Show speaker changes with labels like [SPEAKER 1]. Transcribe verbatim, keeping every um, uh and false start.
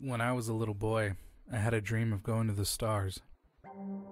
[SPEAKER 1] When I was a little boy, I had a dream of going to the stars.